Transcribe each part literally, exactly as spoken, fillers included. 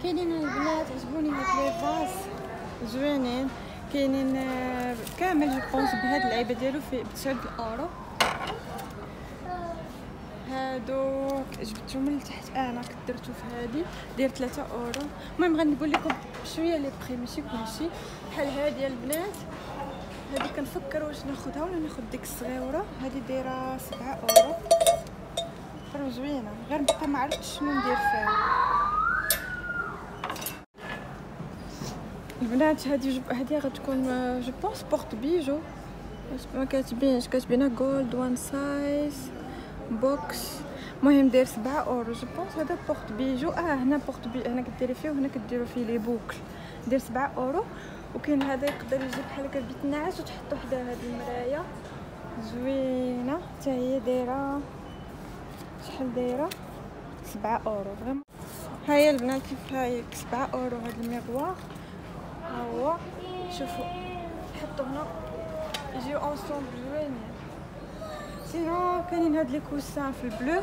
كاينين البنات عجبوني هاد لي فاز زوينين، كاينين كامل جو بونس بهاد اللعيبه ديالو في بتسعود اورو. هادو جبتهم من تحت انا كنت درتو في هادي داير ثلاثة اورو. المهم غنقول لكم شويه لي بري ماشي كلشي. بحال هادي البنات، هادي كنفكر واش ناخذها ولا ناخذ ديك الصغيره. هادي دايره سبعة اورو، فرا زوينه، غير بقى ما عرفتش شنو ندير فيها البنات. هادي جب... هادي غتكون جو بونس بورت بيجو، ما كاتبينش، كاتبينها جولد وان سايز بوكس. المهم داير سبعة اورو جو بونس. هذا بورت بيجو، اه هنا بورت بي هنا كديري فيه وهنا كديروا فيه لي بوكل. داير سبعة اورو. وكاين هذا يقدر يجي بحال هكا بيتنعش وتحطوا حدا هاد المرايه زوينه حتى هي دايره شحال دايره سبعة اورو فريمون. ها هي البنات كيف هاي سبعة اورو. هاد الميغوار ها هو، شوفوا حطوا هنا يجيو اونسومبل زوينين. سينو كاينين هاد لي كوسان في البلو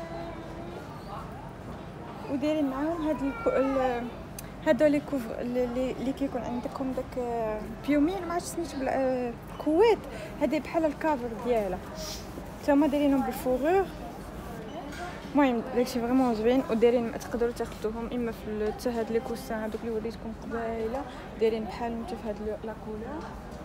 ودايرين معاهم هاد الكو... ال... هادو لي كوف اللي اللي كيكون عندكم داك بيومين ما عرفتش سميتو بالكويت. هادي بحال الكافر ديالها تما دايرينهم بالفوغور. المهم داكشي فريمون زوين ودايرين تقدروا تاخذوهم اما في حتى هاد لي كوسان هادوك اللي وريتكم قبيله دايرين بحالهم حتى في هاد لا كولور.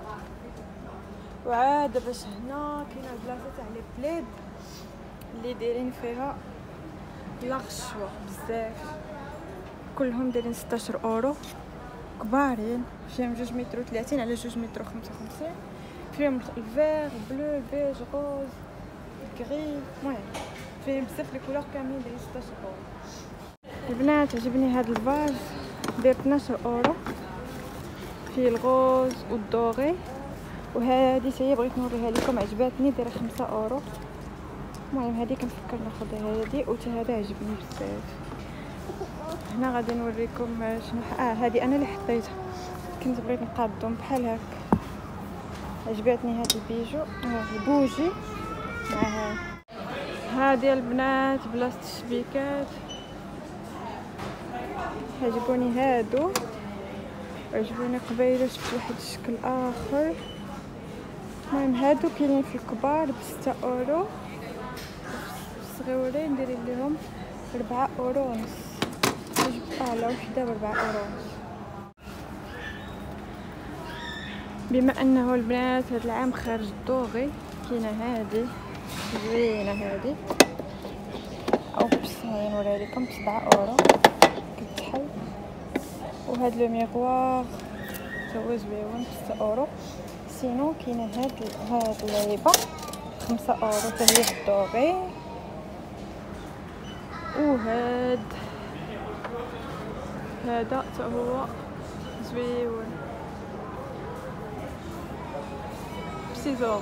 وعاد باش هنا كاينه بلاصه تاع لي بليد اللي دايرين فيها لاغشوا بزاف، كلهم دايرين ستاشر اورو، كبارين، فيهم جوج متر وثلاثين على جوج متر وخمسة وخمسين، فيهم الفير بلو بيج روز كري. المهم فيهم بزاف لي كولور كاملين دايرين ستاشر اورو. البنات عجبني هاد الفاز داير اثناش اورو، فيه الغوز والدوغي. وهذه هي بغيت نوريها لكم عجباتني دايره خمسة اورو. المهم هذه كنفكر ناخذها هذه، وتا هذا عجبني بزاف. هنا غادي نوريكم شنو اه هذه انا اللي حطيتها، كنت بغيت نقادهم بحال هكا. عجباتني هذا البيجو البوجي مع هذه البنات بلاصه الشبيكات. عجبوني هادو، عجبوني قبيله شفت واحد الشكل اخر. المهم هادو كاينين في الكبار بستة اورو، الصغيورين دايرين لهم ربعة اورو ونص. اه لا وحده بربعة اورو ونص. بما انه البنات هاد العام خارج الدوغي كاينه هادي زوينه هادي، او باش نوريها لكم بسبعة اورو كتحل. وهاد لو ميغوار تا هو زويون بستة اورو. سينو كاينه هاد هاد اللعيبه خمسة اورو تا هي بالدوغي. وهاد هذا تا هو زويون بسيزور.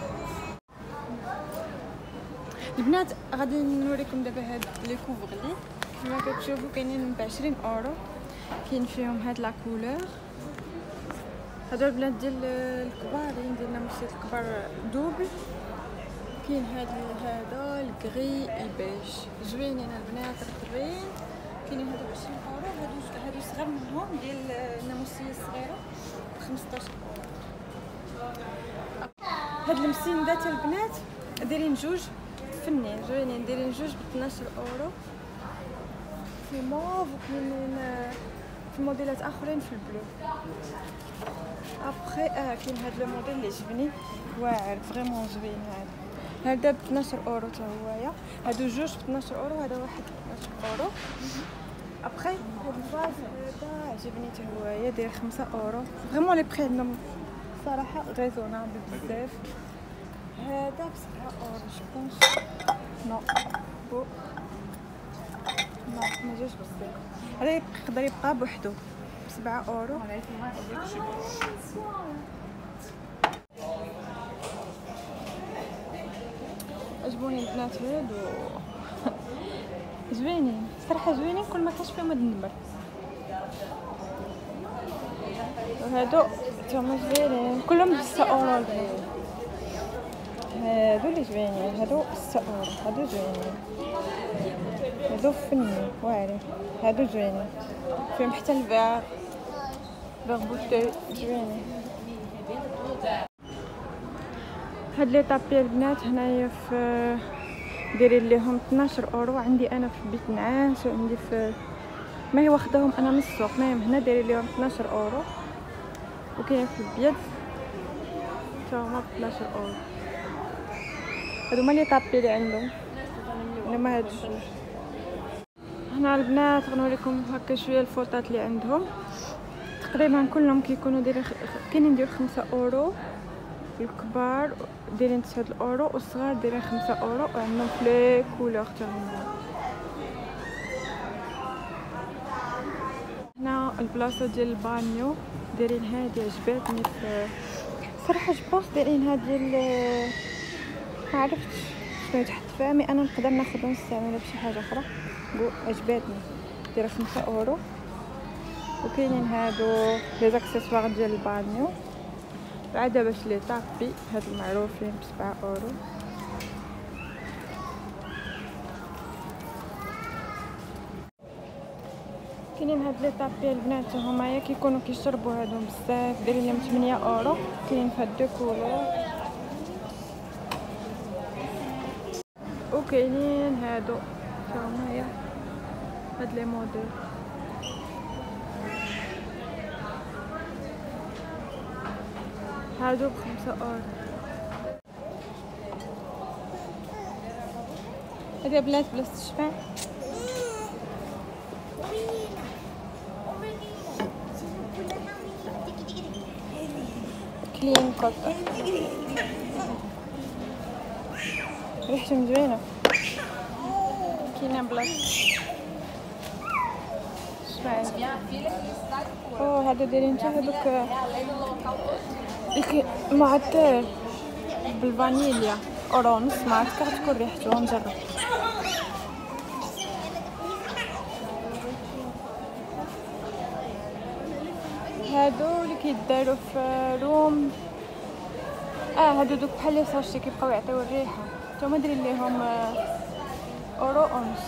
البنات غادي نوريكم دابا هاد لي كوفغلي كما كتشوفوا كاينين بعشرين اورو، كاين فيهم هاد لا كولور. هادو البنات ديال الكبارين ديال ناموسيات الكبار دوبل. كاين هاد هذا الكري البيج زوينين البنات رطبين. كاينين هادو بعشرين اورو، هادو هادو صغار منهم ديال الناموسيه الصغيره خمسطاش اورو. هاد المسندات البنات دايرين جوج فنين زوينين، دايرين جوج ب اثناش اورو في موف، وكاينين في موديلات اخرين في البلو. ابخي اه كاين هاد لو موديل اللي عجبني واعر فريمون زوين. هذا هذا ب اثناش اورو تا هويا. هادو جوج ب اثناش اورو، هذا واحد ب اثناش اورو. ابخي هاد الفاز هذا عجبني تا هويا داير خمسة اورو. فريمون لي بري عندهم صراحه ريزونابل بزاف. هذا ب سبعة اورو جو بونس. نو بو نو ما جاش بزاف. هذا يقدر يبقى بوحدو بسبعة اورو. عجبوني البنات هادو زوينين صراحه، زوينين كل ما كاش فيهم هاد النمر. وهادو تما زوينين كلهم بستة اورو. هادو اللي زوينين، هادو ستة اورو، هادو زوينين. هادو فني واعرين، هادو زوينين فيهم حتى الفيغ فيغ بوتي زوينين. هاد لي طابي البنات هنايا في دايرين ليهم اثناش اورو، عندي انا في بيت نعاس وعندي في ما هي واخداهم انا من السوق. المهم هنا دايرين ليهم اثناش اورو، وكاين في البيض حتى هما ب اثناش اورو. هادو هما لي طابي اللي عندهم، هما هادو الجوج. هنا البنات غنوريكم هكا شويه الفوطات اللي عندهم، تقريبا كلهم كيكونوا دايرين كاينين ديال خمسة اورو، الكبار دايرين تسعة اورو والصغار دايرين خمسة اورو، وعندهم فلي كولور حتى هما. هنا البلاصه ديال البانيو دايرين هادي عجباتني في صراحه جبوس دايرين هاد ديال ما عرفتش شنو تحط فيها، مي انا نقدر ناخذها نستعملها بشي حاجه اخرى. عجباتني دايره خمسة اورو. وكاينين هادو لي زاكسيسوار ديال البانيو عاد باش لي طابي هاد المعروفين بسبعة اورو. كاينين هاد لي طابي البنات هما كيكونوا كيشربوا هادو بزاف دايرين لهم ثمانية اورو، كاينين في هاد دو كولور. وكاينين هادو هما هاد لي موديل هادو بخمسة اورو. هادي بنات بلاصة الشمع كلين كوتر، ريحتهم زوينة. كاينه بلاصة الشمع. اوه هادو دايرين حتى هادوك معطر بالفانيليا اورونج، ما عرفت كتكون ريحته، نجرب. هادو اللي كيداروا في روم، اه هادو دوك بحال لي ساشي كيبقاو يعطيو الريحه، نتوما دايرين ليهم اورو اونز.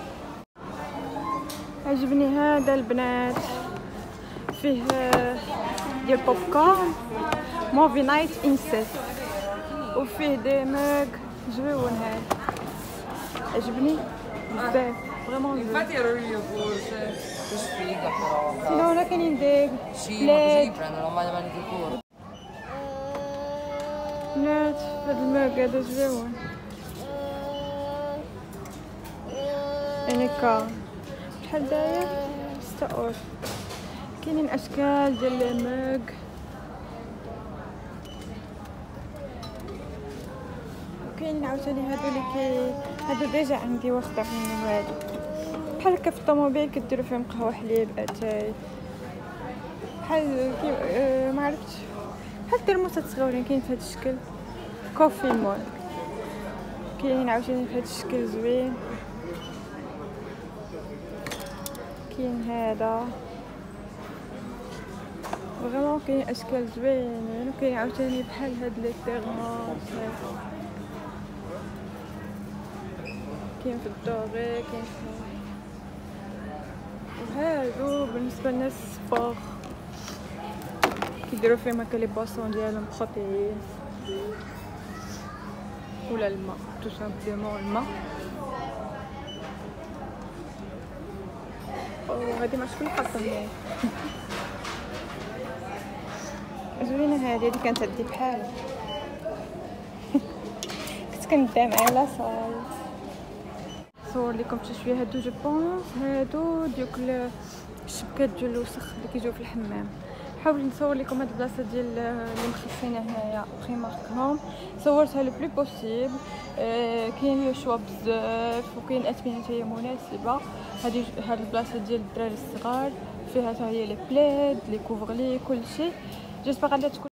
عجبني هذا البنات، فيه ديال بوب كورن موفي نايت انسيس، وفيه دي موغ زويون. هذا عجبني بزاف فريمون زوين. سينو هنا كاينين دي بلاد بنات. هاد الموغ هذا زويون يعني كا بحال داير ستة اورو. كاينين اشكال ديال لي موغ، وكاينين عاوتاني هادو اللي كي هادو ديجا عندي واخده منهم، هادو بحال هكا في الطوموبيل كديروا فيهم قهوه حليب اتاي بحال كي أه ما عرفتش بحال الترموسات صغيورين. كاين في هاد الشكل كوفي مول، كاينين عاوتاني في هاد الشكل زوين. كاين هذا فريمون كاين اشكال زوينين، وكاين عاوتاني بحال هاد لي تيرموس، كاين في الدوري، كاين في وهادو بالنسبه للناس السبور كيديروا فيهم هكا لي بواسون ديالهم بروتيين ولا الماء تو سامبلومون الماء. او هادي ما شكون حاطه هنايا زوينه. هادي هادي كانت عندي بحالها كنت كندعم على صال. صور لكم حتى شويه هادو جو بونس هادو ديال الشبكات ديال الوسخ اللي كيجيو في الحمام. حاول نصور لكم هاد البلاصه ديال اللي مخصصينها هنايا بريمارك هوم، صورتها لو بلو بوسيبل. آه كاين لو شوا بزاف، وكاين اثمنه هي مناسبه. هادي هاد البلاصه ديال الدراري الصغار فيها حتى هي لي بلاد لي كوفرلي كلشي. جيسبر غادي تكون